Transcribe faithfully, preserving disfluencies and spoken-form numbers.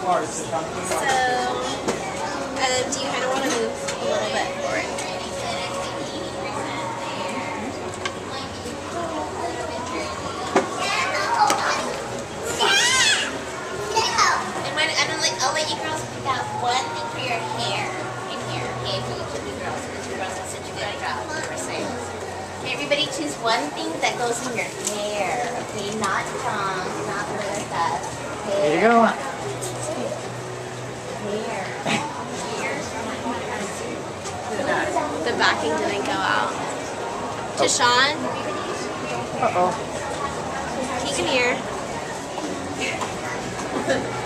um, do you kind of want to move a little bit forward? And when, and I'll, let, I'll let you girls pick out one thing for your hair in here, okay, for each of the girls. So the two girls will sit you good job, per se. Okay, everybody choose one thing that goes in your hair, okay? Not tongue, not really stuff. There you go. Hair. The backing didn't go out. To Sean. Uh-oh. He can hear.